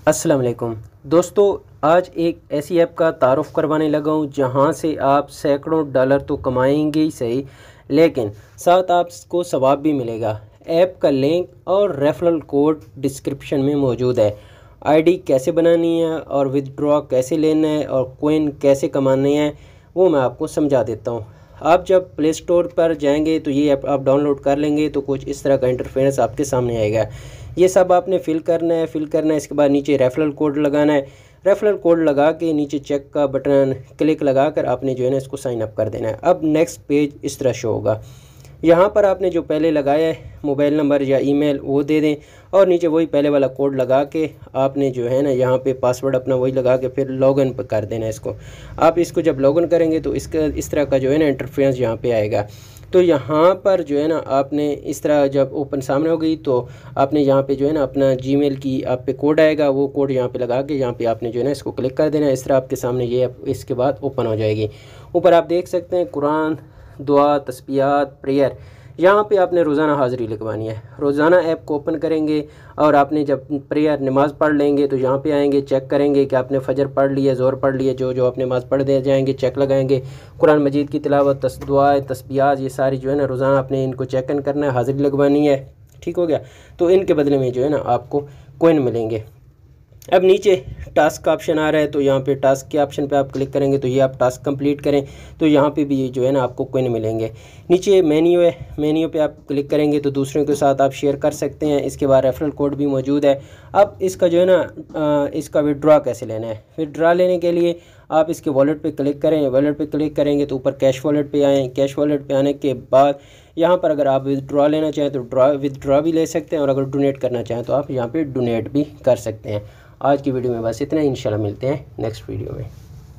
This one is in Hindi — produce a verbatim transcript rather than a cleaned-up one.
अस्सलाम वालेकुम दोस्तों, आज एक ऐसी ऐप का तारुफ़ करवाने लगा हूँ जहाँ से आप सैकड़ों डॉलर तो कमाएंगे ही सही, लेकिन साथ आपको सवाब भी मिलेगा। ऐप का लिंक और रेफरल कोड डिस्क्रिप्शन में मौजूद है। आईडी कैसे बनानी है और विदड्रॉ कैसे लेना है और कोइन कैसे कमाने हैं वो मैं आपको समझा देता हूँ। आप जब प्ले स्टोर पर जाएंगे तो ये ऐप आप डाउनलोड कर लेंगे तो कुछ इस तरह का इंटरफेस आपके सामने आएगा। ये सब आपने फिल करना है फिल करना है इसके बाद नीचे रेफरल कोड लगाना है। रेफरल कोड लगा के नीचे चेक का बटन क्लिक लगा कर आपने जो है ना इसको साइन अप कर देना है। अब नेक्स्ट पेज इस तरह शो होगा। यहाँ पर आपने जो पहले लगाया है मोबाइल नंबर या ईमेल वो दे दें और नीचे वही पहले वाला कोड लगा के आपने जो है ना यहाँ पे पासवर्ड अपना वही लगा के फिर लॉगिन कर देना है इसको। आप इसको जब लॉगिन करेंगे तो इसका इस तरह का जो है ना इंटरफेस यहाँ पे आएगा। तो यहाँ पर जो है ना आपने इस तरह जब ओपन सामने हो गई तो आपने यहाँ पे जो है ना अपना जीमेल की आप पे कोड आएगा, वो कोड यहाँ पे लगा के यहाँ पे आपने जो है ना इसको क्लिक कर देना है। इस तरह आपके सामने ये इसके बाद ओपन हो जाएगी। ऊपर आप देख सकते हैं कुरान, दुआ, तस्बीहात, प्रेयर, यहाँ पे आपने रोज़ाना हाज़िरी लिखवानी है। रोज़ाना ऐप को ओपन करेंगे और आपने जब प्रेयर नमाज़ पढ़ लेंगे तो यहाँ पे आएंगे, चेक करेंगे कि आपने फजर पढ़ लिया, ज़ोर पढ़ लिया, जो जो आपने नमाज़ पढ़ दे जाएंगे, चेक लगाएंगे। कुरान मजीद की तिलावत, तस दुआएं, तस्बीहात, ये सारी जो है ना रोज़ाना आपने इनको चेक इन करना है, हाज़िरी लगवानी है। ठीक हो गया। तो इनके बदले में जो है ना आपको कोइन मिलेंगे। अब नीचे टास्क का ऑप्शन आ रहा है तो यहाँ पे टास्क के ऑप्शन पे आप क्लिक करेंगे तो ये आप टास्क कंप्लीट करें तो यहाँ पे भी जो है ना आपको कोइन मिलेंगे। नीचे मेन्यू है, मेन्यू पे आप क्लिक करेंगे तो दूसरों के साथ आप शेयर कर सकते हैं। इसके बाद रेफरल कोड भी मौजूद है। अब इसका जो है ना इसका विड्रॉ कैसे लेना है। विड्रॉ लेने के लिए आप इसके वॉलेट पे क्लिक करें। वॉलेट पे क्लिक करेंगे तो ऊपर कैश वॉलेट पे आएँ। कैश वॉलेट पे आने के बाद यहाँ पर अगर आप विदड्रॉ लेना चाहें तो ड्रॉ विदड्रॉ भी ले सकते हैं और अगर डोनेट करना चाहें तो आप यहाँ पे डोनेट भी कर सकते हैं। आज की वीडियो में बस इतना ही। इंशाल्लाह मिलते हैं नेक्स्ट वीडियो में।